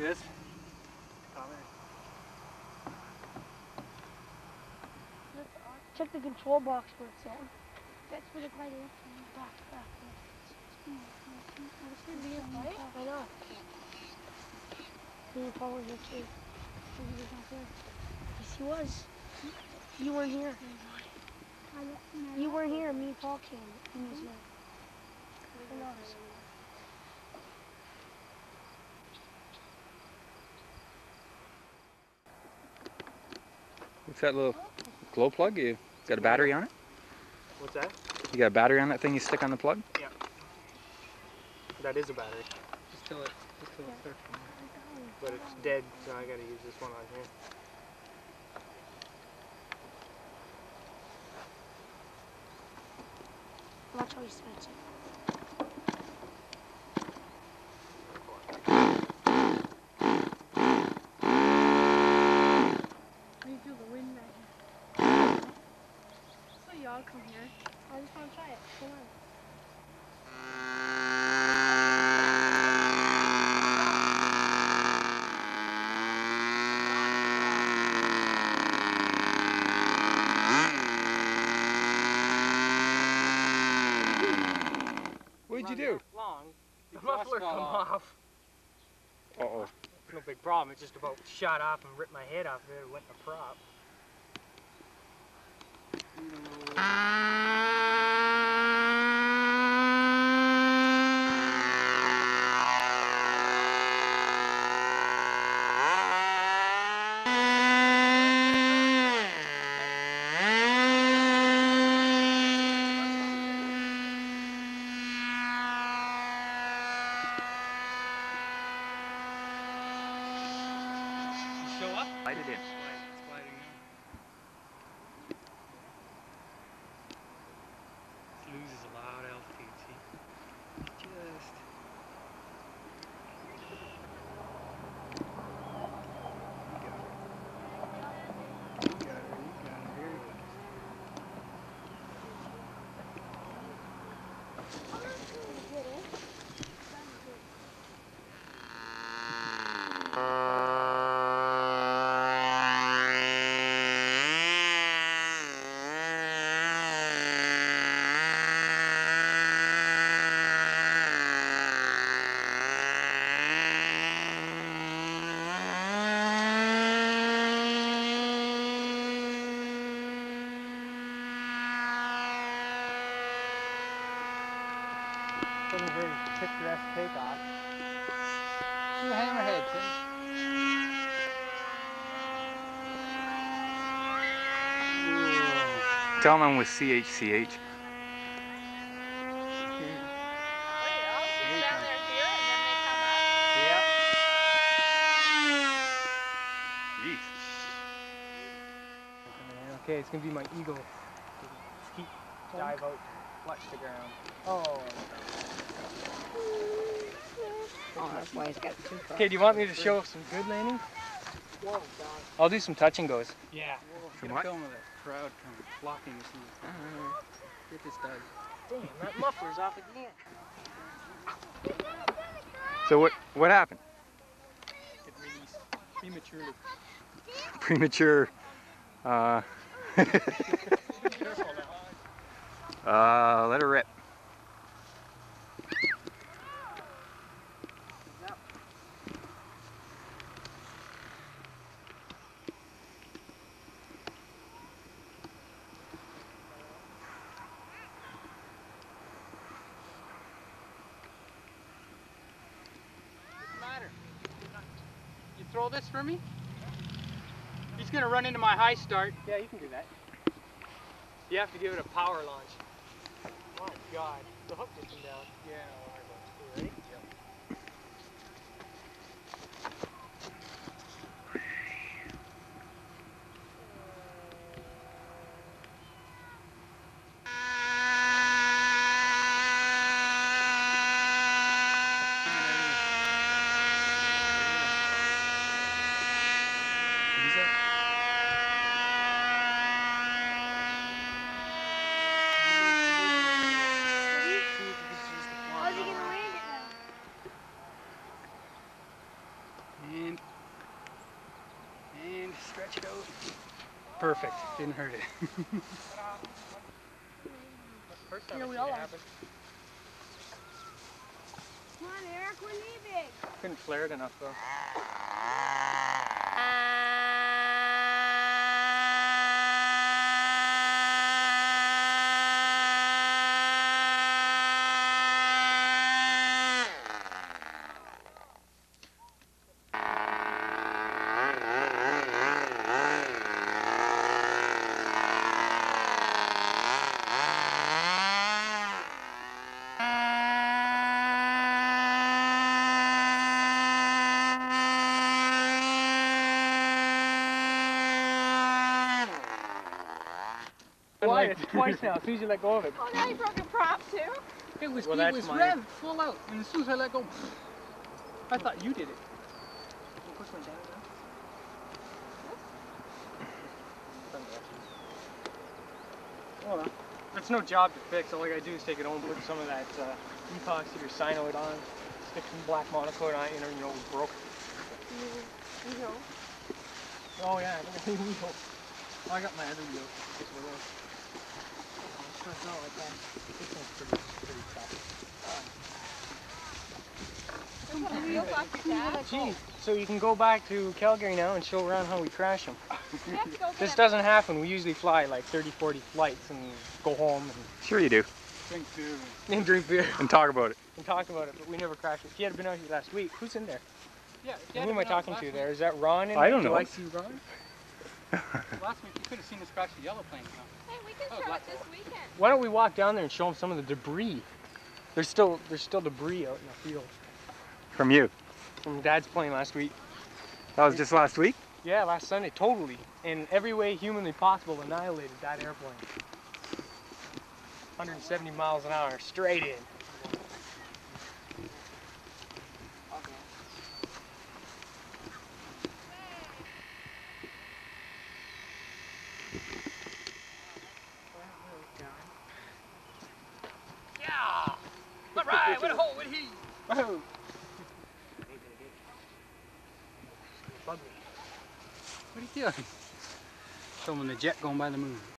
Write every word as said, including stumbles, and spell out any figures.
See this? Check the control box for its own. That's for the glider. Back, back, back. I know. Me Paul was here too. Yes, he was. You weren't here. You weren't here. Me and Paul came. He was here. Who knows? What's that little glow plug? You got a battery on it? What's that? You got a battery on that thing you stick on the plug? Yeah. That is a battery. Just till it, just till it starts. But it's dead, so I gotta use this one on here. Watch how he spits it. How do you feel the wind right here? So y'all come here. I just want to try it. Come on. What did you do? Long. The muffler come off. Uh oh. It's no big problem. It just about shot off and ripped my head off there. It went in a prop. Show up? Light it in. It's sliding now. It loses a lot of altitude, see? Just... You got it. You got it. You got it. Very good. Wasn't a very picturesque takeoff. You hammerhead, Tim. Tell them I'm with C H C H. Okay, it's gonna be my eagle. Skeet, dive out, flush the ground. Oh. Oh, that's why he's got two cars. Okay, do you want me to show some good landings? Whoa, God. I'll do some touch and goes. Yeah. Some what? Film of that crowd kind of flocking to see Uh, get this done. Damn, that muffler's off again. so what what happened? It released prematurely. Premature. Uh, uh, let her rip. You throw this for me? He's gonna run into my high start. Yeah, you can do that. You have to give it a power launch. My God, the hook just came down. Yeah, no, worry about it. You ready? Yep. How's he gonna land it now? stretch it out. Perfect. Didn't hurt it. First time Yeah, I've we seen all it are. happen. Come on, Eric, we're leaving. Couldn't flare it enough though. Like twice now, as soon as you let go of it. Oh, now you broke a prop too? It was, Well, it that's was mine. revved full out, and as soon as I let go, I thought you did it. Push my down now. Oh, well, that's no job to fix. All I gotta do is take it home, put some of that uh, epoxy or cyanoid on, stick some black monocoat on it, you know, you know it's broke. You know. Oh yeah, look at the wheel. Oh, I got my other wheel. This one was. Oh, it's not like that. This one's pretty, pretty tough. Some of the wheels off your dad. Gee, so you can go back to Calgary now and show around how we crash them. We have to go This get doesn't happen. We usually fly like thirty, forty flights and go home and, Sure you do. Drink beer. and drink beer And talk about it. and talk about it, but we never crash it. If you had been out here last week, who's in there? Yeah. Who am I talking to there? Is that Ron in I there? don't Do know. I see Ron? Last week you could have seen us crash the yellow plane. Huh? Hey, we can Oh, show it black this hole. weekend. Why don't we walk down there and show them some of the debris? There's still there's still debris out in the field From you. from Dad's plane last week. That was just last week? Yeah, last Sunday, totally. In every way humanly possible, annihilated that airplane. one hundred seventy miles an hour, straight in. Yeah! All right, what a hole, what a heat! Oh. What are you doing? Filming the jet going by the moon.